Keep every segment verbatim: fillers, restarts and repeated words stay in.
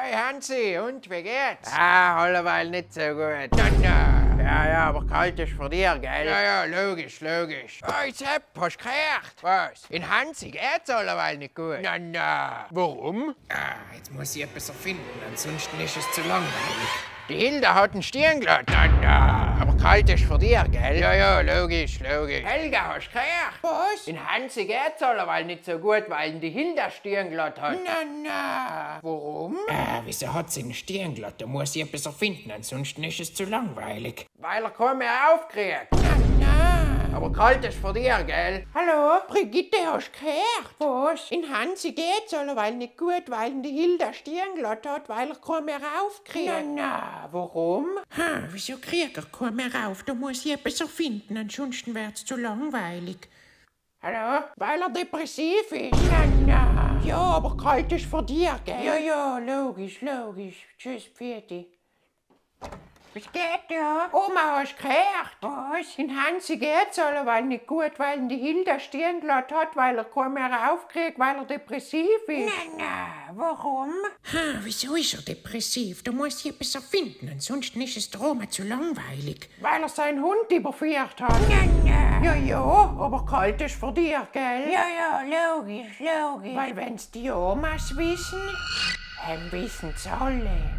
Hi Hansi, und wie geht's? Ah, alleweil nicht so gut. Na, na. Ja, ja, aber kalt ist für dir, gell? Ja, ja, logisch, logisch. Hey Sepp, hast du gehört? Was? In Hansi geht's alleweil nicht gut. Na, na. Warum? Ah, jetzt muss ich etwas erfinden, ansonsten ist es zu langweilig. Die Hilda hat einen Stirnglatt. Na, na. Aber kalt ist für dir, gell? Ja, ja, logisch, logisch. Helga, hast du gehört? Was? In Hansi geht's alleweil nicht so gut, weil ihn die Hilda Stirnglatt hat. Na, na. Warum? Ah, wieso hat sie einen Stirnglatt? Da muss ich etwas erfinden, ansonsten ist es zu langweilig. Weil er kaum mehr aufkriegt. Na, na. Aber kalt ist für dir, gell? Hallo, Brigitte, hast du gehört? Was? In Hansi geht's alleweil nicht gut, weil ihn die Hilda Stirnglatt hat, weil er kaum mehr aufkriegt. Na, na, warum? Ha, wieso kriegt er kaum mehr auf? Da muss ich etwas erfinden, ansonsten wird's zu langweilig. Hallo? Weil er depressiv ist. Na, na. Ja, aber kalt ist für dir, gell? Ja, ja, logisch, logisch. Tschüss, Pfirti. Was geht da? Oma, hast du gehört? Was? In Hansi geht's alleweil nicht gut, weil ihn die Hilda Stirnglatt hat, weil er kaum mehr aufkriegt, weil er depressiv ist. Na, na, warum? Ha, wieso ist er depressiv? Da muss ich etwas erfinden, ansonsten ist es der Oma zu langweilig. Weil er seinen Hund überführt hat. Na, na. Ja, ja, aber kalt ist für dich, gell? Ja, ja, logisch, logisch. Weil wenn's die Omas wissen, dann wissen's alle.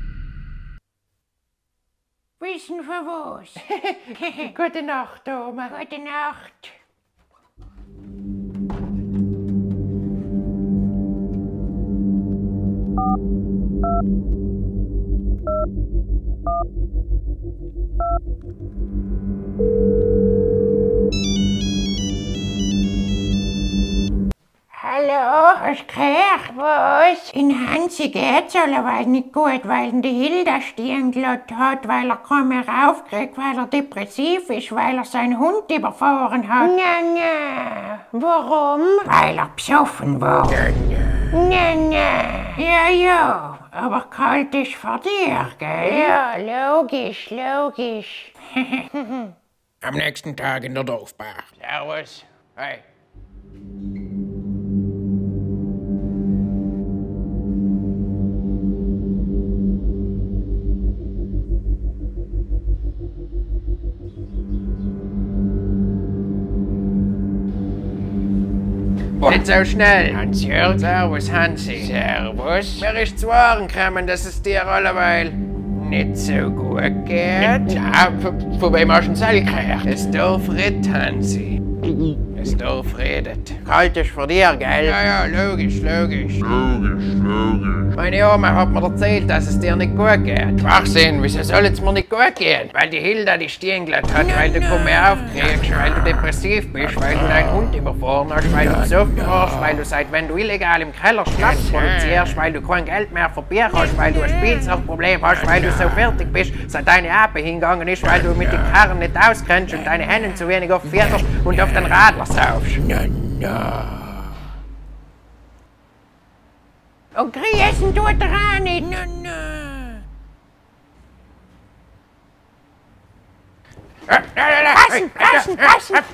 Wissen für was? Gute Nacht, Oma. Gute Nacht. Hallo, hast du gehört? Was? In Hansi geht's alleweil nicht gut, weil ihn die Hilda Stirnglatt hat, weil er kaum mehr aufkriegt, weil er depressiv ist, weil er seinen Hund überfahren hat. Na, na. Warum? Weil er besoffen war. Na, na. Ja, ja, aber kalt ist für dir, gell? Ja, logisch, logisch. Am nächsten Tag in der Dorfbar. Servus. Hey. Nicht so schnell, Hans-Jörg. Servus, Hansi. Servus. Mir ist zu Ohren gekommen, dass es dir alleweil nicht so gut geht. Na, von, von wem hast du denn das gehört? Das Dorf redet, Hansi. Das Dorf redet. Kalt ist für dir, gell? Ja, ja, logisch, logisch. Logisch, logisch. Meine Oma hat mir erzählt, dass es dir nicht gut geht. Schwachsinn, wieso soll es mir nicht gut gehen? Weil die Hilda die Stirnglatt hat, weil du kaum mehr aufkriegst, weil du depressiv bist, weil du deinen Hund überfahren hast, weil du besoffen warst, weil du seit wenn du illegal im Keller Schnaps produzierst, weil du kein Geld mehr für Bier hast, weil du ein Spielzeugproblem hast, weil du so fertig bist, seit deine Ape hingegangen ist, weil du mit den Karren nicht auskennst und deine Hennen zu wenig auf Vierters und auf den Radler saufst. Na, na. Und griechen tut er auch nicht. Na, na. Passen, passen, passen!